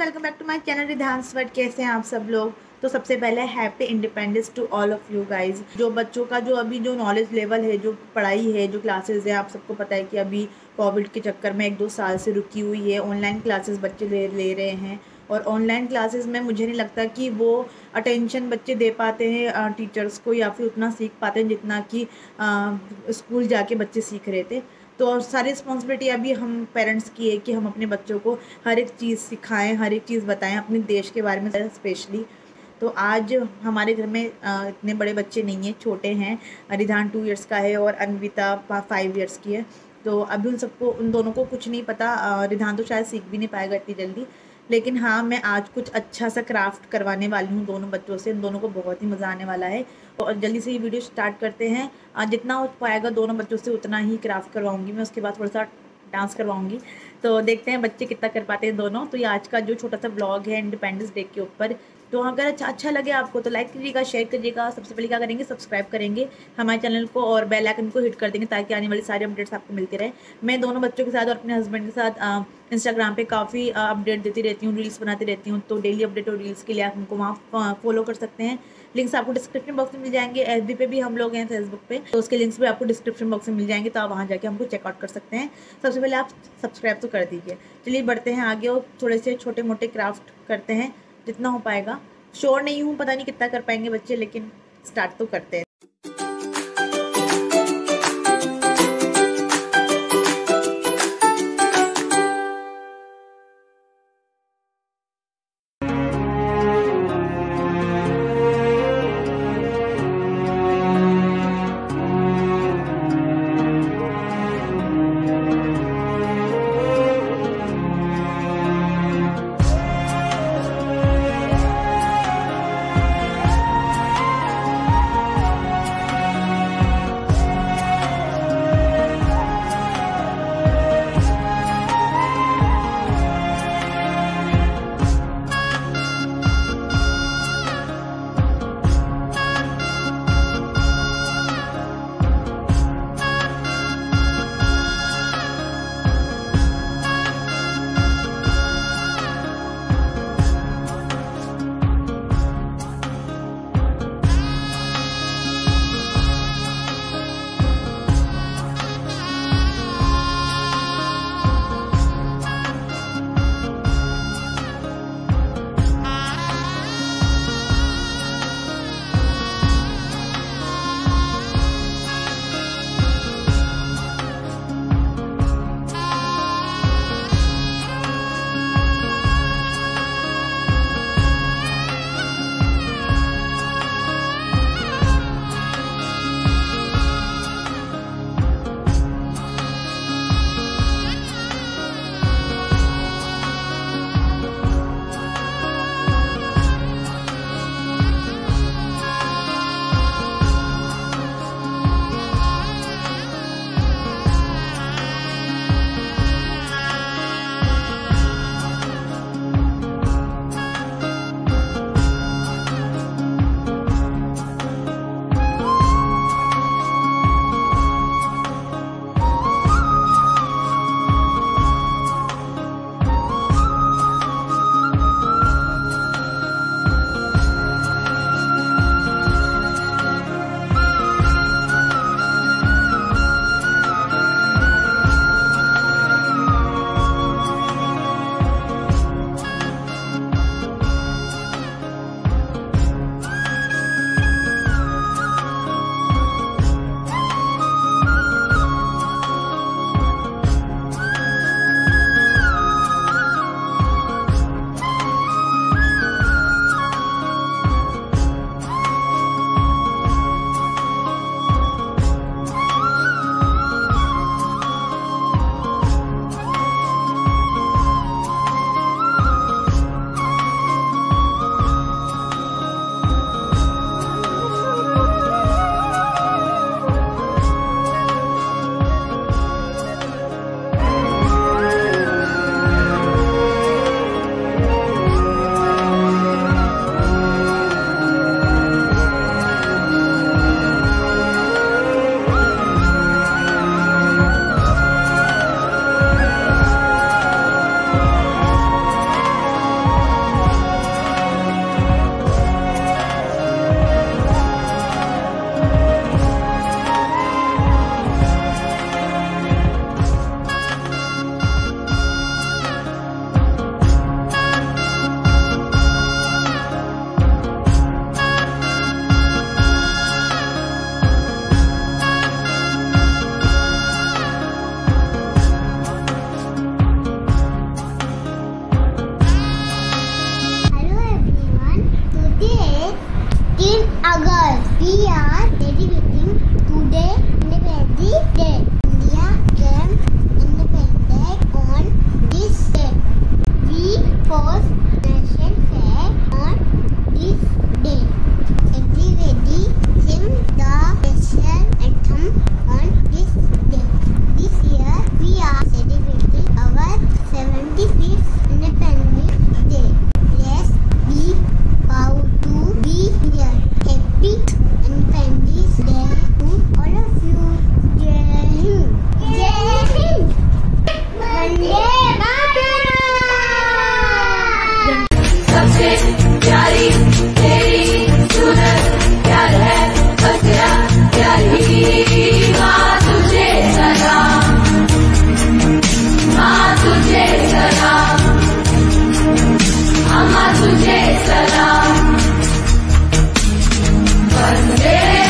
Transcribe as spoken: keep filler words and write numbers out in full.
Welcome back to my channel Ridhans world. कैसे हैं आप सब लोग। तो सबसे पहले happy independence to all of you guys. जो बच्चों का जो अभी जो नॉलेज लेवल है, जो पढ़ाई है, जो क्लासेस है, आप सबको पता है कि अभी कोविड के चक्कर में एक दो साल से रुकी हुई है। ऑनलाइन क्लासेस बच्चे ले ले रहे हैं और ऑनलाइन क्लासेस में मुझे नहीं लगता कि वो अटेंशन बच्चे दे पाते हैं टीचर्स को, या फिर उतना सीख पाते हैं जितना कि स्कूल जाके बच्चे सीख रहे थे। तो सारी रिस्पॉन्सिबिलिटी अभी हम पेरेंट्स की है कि हम अपने बच्चों को हर एक चीज़ सिखाएं, हर एक चीज़ बताएं अपने देश के बारे में स्पेशली। तो आज हमारे घर में आ, इतने बड़े बच्चे नहीं हैं, छोटे हैं। रिधान टू इयर्स का है और अन्विता फाइव इयर्स की है। तो अभी उन सबको उन दोनों को कुछ नहीं पता। रिधान तो शायद सीख भी नहीं पाएगा इतनी जल्दी, लेकिन हाँ, मैं आज कुछ अच्छा सा क्राफ्ट करवाने वाली हूँ दोनों बच्चों से। इन दोनों को बहुत ही मज़ा आने वाला है और जल्दी से ये वीडियो स्टार्ट करते हैं। जितना हो पाएगा दोनों बच्चों से उतना ही क्राफ्ट करवाऊँगी मैं। उसके बाद थोड़ा सा डांस करवाऊँगी। तो देखते हैं बच्चे कितना कर पाते हैं दोनों। तो ये आज का जो छोटा सा ब्लॉग है इंडिपेंडेंस डे के ऊपर। तो अगर अच्छा अच्छा लगे आपको तो लाइक कीजिएगा, शेयर करिएगा। सबसे पहले क्या करेंगे, सब्सक्राइब करेंगे हमारे चैनल को और बेल आइकन को हिट कर देंगे ताकि आने वाली सारी अपडेट्स आपको मिलती रहे। मैं दोनों बच्चों के साथ और अपने हस्बैंड के साथ इंस्टाग्राम पे काफ़ी अपडेट देती रहती हूँ, रील्स बनाती रहती हूँ। तो डेली अपडेट और रील्स के लिए आप हमको वहाँ फॉलो कर सकते हैं। लिंक्स आपको डिस्क्रिप्शन बॉक्स में मिल जाएंगे। एफ बी पे भी हम लोग हैं, फेसबुक पे, तो उसके लिंक्स भी आपको डिस्क्रिप्शन बॉक्स में मिल जाएंगे। तो आप वहाँ जाके हमको चेकआउट कर सकते हैं। सबसे पहले आप सब्सक्राइब तो कर दीजिए। चलिए बढ़ते हैं आगे और थोड़े से छोटे मोटे क्राफ्ट करते हैं जितना हो पाएगा। श्योर नहीं हूँ, पता नहीं कितना कर पाएंगे बच्चे, लेकिन स्टार्ट तो करते हैं। August. We are celebrating today Independence Day. India became independent on this day. We first nation flag on this day. Everybody sing the national anthem on this day. This year we are celebrating our seventy-fifth Independence Day. Let's be proud to be here. Happy Independence Day to all of you. Jai Hind. Jai Hind. Vande Mataram. सबसे प्यारी तेरी सूरत प्यार है बस तेरा प्यारी माँ तुझे सलाम माँ तुझे सलाम अम्मा तुझे सलाम वंदे